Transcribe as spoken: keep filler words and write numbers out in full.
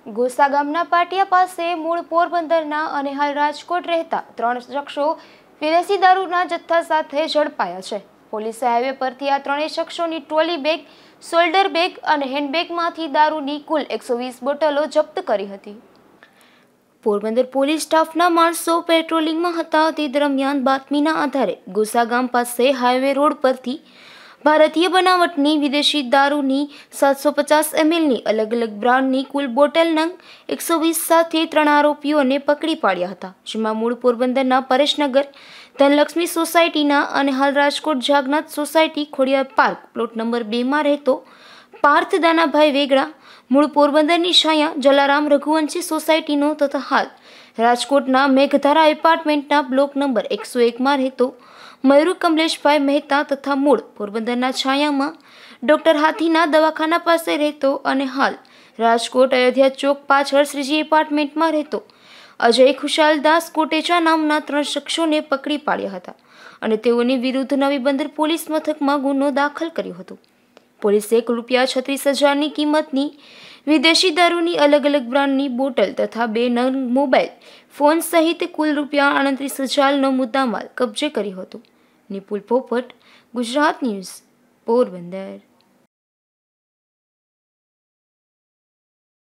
ગોસા ગામના પાટિયા પાસે મૂળ પોરબંદરના અને હાલ રાજકોટ રહેતા ત્રણ શખ્સો વિદેશી દારૂના જથ્થા સાથે ઝડપાયા છે. પોલીસે હાઈવે પરથી આ ત્રણેય શખ્સોની ટ્રોલી બેગ, શોલ્ડર બેગ અને હેન્ડબેગમાંથી દારૂની કુલ એકસો વીસ બોટલો જપ્ત કરી હતી. પોરબંદર પોલીસ સ્ટાફના માણસો પેટ્રોલિંગમાં હતા તે દરમિયાન બાતમીના આધારે ગોસા ગામ પાસે હાઈવે રોડ પરથી ભારતીય બનાવટની વિદેશી દારૂની સાતસો પચાસ એમએલની અલગ અલગ બ્રાન્ડની કુલ બોટલ નંગ એકસો વીસ સાથે ત્રણ આરોપીઓને પકડી પાડ્યા હતા, જેમાં મૂળ પોરબંદરના પરેશનગર ધનલક્ષ્મી સોસાયટીના અને હાલ Rajkot Jagnath society Khodiyar park plot number બે માં રહેતો પાર્થ દાનાભાઈ વેગડા, મૂળ પોરબંદરની છાયા જલારામ રઘુવંશી સોસાયટીનો તથા હાલ રાજકોટના મેઘધારા એપાર્ટમેન્ટના બ્લોક નંબર એકસો એક માં રહેતો મયુર કમલેશભાઈ મહેતા તથા મૂળ પોરબંદરના છાયામાં ડોક્ટર હાથીના દવાખાના પાસે રહેતો અને હાલ રાજકોટ અયોધ્યા ચોક પાછળ શ્રીજી એપાર્ટમેન્ટમાં રહેતો અજય ખુશાલદાસ કોટેચા નામના ત્રણ શખ્સોને પકડી પાડ્યા હતા અને તેઓની વિરુદ્ધ નવી બંદર પોલીસ મથકમાં ગુનો દાખલ કર્યો હતો. પોલીસે એક રૂપિયા છત્રીસ હજારની કિંમતની વિદેશી દારૂની અલગ અલગ બ્રાન્ડની બોટલ તથા બે નંગ મોબાઈલ ફોન સહિત કુલ રૂપિયા આડત્રીસ હજારનો મુદ્દામાલ કબજે કર્યો હતો. નિપુલ પોપટ, ગુજરાત ન્યૂઝ, પોરબંદર.